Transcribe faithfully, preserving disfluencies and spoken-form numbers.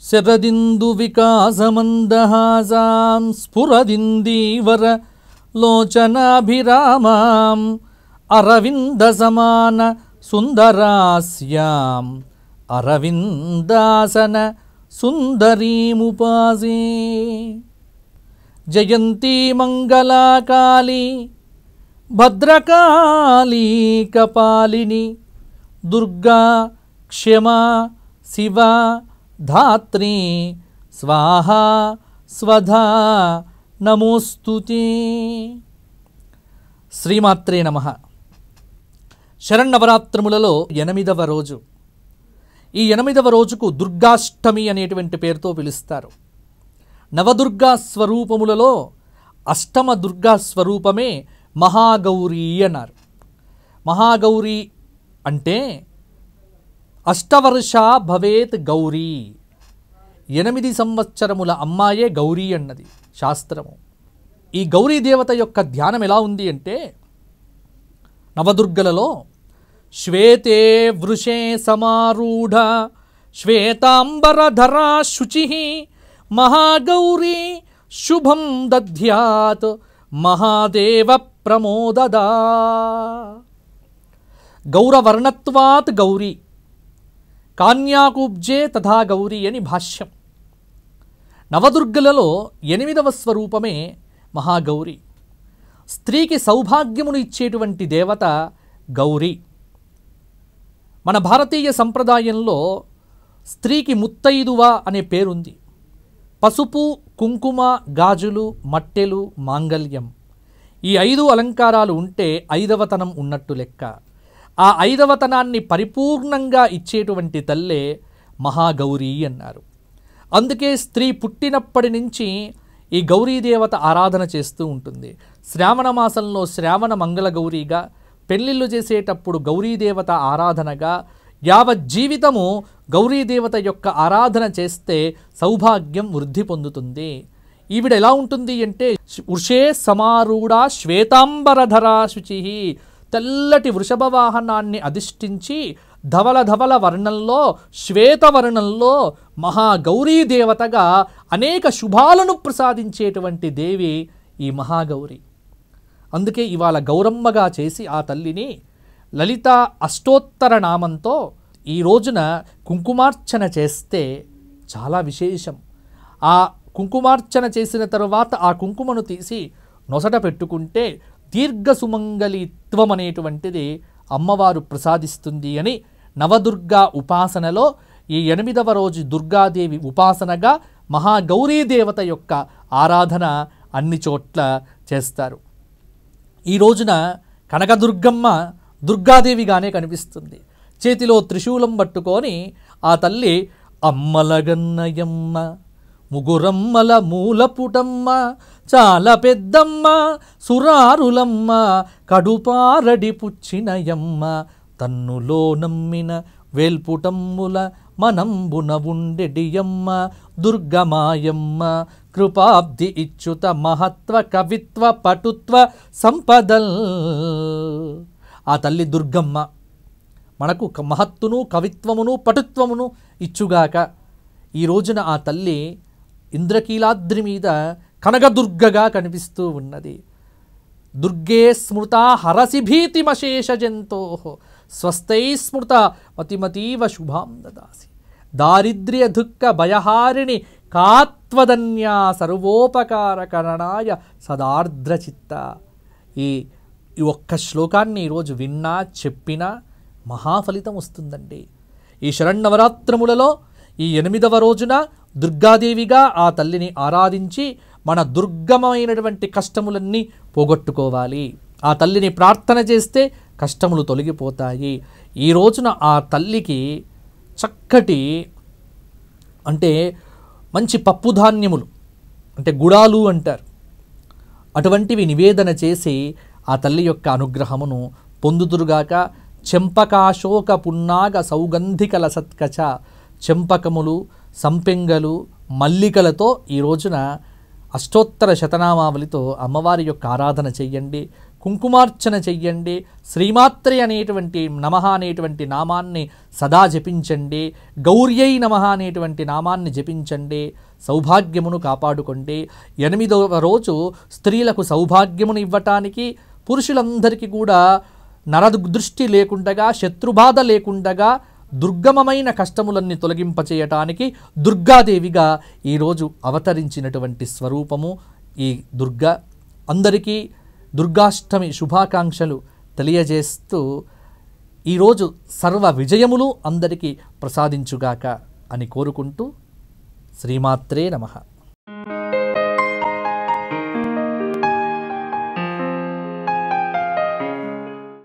శరదిందు వికాసమందహాసాం స్ఫురదిందీవర లోచనాభిరామాం అరవింద సమాన సుందరాస్యాం అరవిందాసన సుందరీముపాసే. జయంతి మంగళాకాళీ భద్రకాళీ కపాలిని దుర్గా క్షమా శివ ధాత్రి స్వాహా స్వధా నమోస్తుతే. శ్రీమాత్రే నమః. శరన్నవరాత్రములలో ఎనిమిదవ రోజు. ఈ ఎనిమిదవ రోజుకు దుర్గాష్టమి అనేటువంటి పేరుతో పిలుస్తారు. నవదుర్గా స్వరూపములలో అష్టమ దుర్గా స్వరూపమే మహాగౌరీ అన్నారు. మహాగౌరీ అంటే అష్టవర్ష భవేత్ గౌరీ, ఎనిమిది సంవత్సరముల అమ్మాయే గౌరీ అన్నది శాస్త్రము. ఈ గౌరీ దేవత యొక్క ధ్యానం ఎలా ఉంది అంటే, నవదుర్గలలో శ్వేతే వృషే సమారూఢ శ్వేతాంబరధరా శుచి మహాగౌరీ శుభం దధ్యాత్ మహాదేవ ప్రమోదదా. గౌరవర్ణత్వాత్ గౌరీ కాన్యాకుబ్జే తథా గౌరీ అని భాష్యం. నవదుర్గలలో ఎనిమిదవ స్వరూపమే మహాగౌరీ. స్త్రీకి సౌభాగ్యమును ఇచ్చేటువంటి దేవత గౌరీ. మన భారతీయ సంప్రదాయంలో స్త్రీకి ముత్తైదువ అనే పేరుంది. పసుపు, కుంకుమ, గాజులు, మట్టెలు, మాంగల్యం, ఈ ఐదు అలంకారాలు ఉంటే ఐదవతనం ఉన్నట్టు లెక్క. ఆ ఐదవతనాన్ని పరిపూర్ణంగా ఇచ్చేటువంటి తల్లే మహాగౌరీ అన్నారు. అందుకే స్త్రీ పుట్టినప్పటి నుంచి ఈ గౌరీదేవత ఆరాధన చేస్తూ ఉంటుంది. శ్రావణ మాసంలో శ్రావణ మంగళ గౌరీగా, పెళ్ళిళ్ళు చేసేటప్పుడు గౌరీదేవత ఆరాధనగా, యావజ్జీవితము గౌరీదేవత యొక్క ఆరాధన చేస్తే సౌభాగ్యం వృద్ధి పొందుతుంది. ఈవిడ ఎలా ఉంటుంది అంటే, వృషే సమారూఢ శ్వేతాంబరధరా శుచి, తెల్లటి వృషభ వాహనాన్ని అధిష్ఠించి ధవల ధవల వర్ణంలో శ్వేతవర్ణంలో మహాగౌరీ దేవతగా అనేక శుభాలను ప్రసాదించేటువంటి దేవి ఈ మహాగౌరి. అందుకే ఇవాళ గౌరమ్మగా చేసి ఆ తల్లిని లలిత అష్టోత్తర నామంతో ఈ రోజున కుంకుమార్చన చేస్తే చాలా విశేషం. ఆ కుంకుమార్చన చేసిన తరువాత ఆ కుంకుమను తీసి నొసట పెట్టుకుంటే దీర్ఘ సుమంగళిత్వం అనేటువంటిది అమ్మవారు ప్రసాదిస్తుంది అని నవదుర్గా ఉపాసనలో ఈ ఎనిమిదవ రోజు దుర్గాదేవి ఉపాసనగా మహాగౌరీ దేవత యొక్క ఆరాధన అన్ని చోట్ల చేస్తారు. ఈ రోజున కనకదుర్గమ్మ దుర్గాదేవిగానే కనిపిస్తుంది. చేతిలో త్రిశూలం పట్టుకొని ఆ తల్లి అమ్మలగన్నయమ్మ ముగురమ్మల మూలపుటమ్మ చాలా పెద్దమ్మ సురారులమ్మ కడుపారడి పుచ్చినయమ్మ తన్నులో నమ్మిన వేల్పుటమ్ముల మనంబున ఉండెడియమ్మ దుర్గమాయమ్మ కృపాబ్ది ఇచ్చుత మహత్వ కవిత్వ పటుత్వ సంపదల్. ఆ తల్లి దుర్గమ్మ మనకు మహత్తును కవిత్వమును పటుత్వమును ఇచ్చుగాక. ఈ రోజున ఆ తల్లి ఇంద్రకీలాద్రి మీద కనకదుర్గగా కనిపిస్తూ ఉన్నది. దుర్గే స్మృత హరసి భీతిమశేష జంతో స్వస్థై స్మృత మతిమతీవ శుభాం దదాసి దారిద్ర్య దుఃఖ భయహారిణి కాత్వదన్యా సర్వోపకారకరణాయ సదార్ద్రచిత్త. ఈ ఈ ఒక్క శ్లోకాన్ని ఈరోజు విన్నా చెప్పినా మహాఫలితం వస్తుందండి. ఈ శరన్నవరాత్రములలో ఈ ఎనిమిదవ రోజున దుర్గాదేవిగా ఆ తల్లిని ఆరాధించి మన దుర్గమైనటువంటి కష్టములన్నీ పోగొట్టుకోవాలి. ఆ తల్లిని ప్రార్థన చేస్తే కష్టములు తొలగిపోతాయి. ఈ రోజున ఆ తల్లికి చక్కటి అంటే మంచి పప్పు ధాన్యములు అంటే గుడాలు అంటారు, అటువంటివి నివేదన చేసి ఆ తల్లి యొక్క అనుగ్రహమును పొందుదురుగాక. చెంపకాశోక పున్నాగ సౌగంధికల సత్కచ, చెంపకములు, సంపెంగలు, మల్లికలతో ఈ రోజున అష్టోత్తర శతనామావళితో అమ్మవారి యొక్క ఆరాధన చెయ్యండి. కుంకుమార్చన చెయ్యండి. శ్రీమాత్రే అనేటువంటి నమః అనేటువంటి నామాన్ని సదా జపించండి. గౌర్యై నమః అనేటువంటి నామాన్ని జపించండి. సౌభాగ్యమును కాపాడుకోండి. ఎనిమిదవ రోజు స్త్రీలకు సౌభాగ్యమును ఇవ్వటానికి, పురుషులందరికీ కూడా నరదృష్టి లేకుండగా, శత్రుబాధ లేకుండగా, దుర్గమమైన కష్టములన్నీ తొలగింపచేయటానికి దుర్గాదేవిగా ఈరోజు అవతరించినటువంటి స్వరూపము ఈ దుర్గా. అందరికీ దుర్గాష్టమి శుభాకాంక్షలు తెలియజేస్తూ ఈరోజు సర్వ విజయములు అందరికీ ప్రసాదించుగాక అని కోరుకుంటూ శ్రీమాత్రే నమః.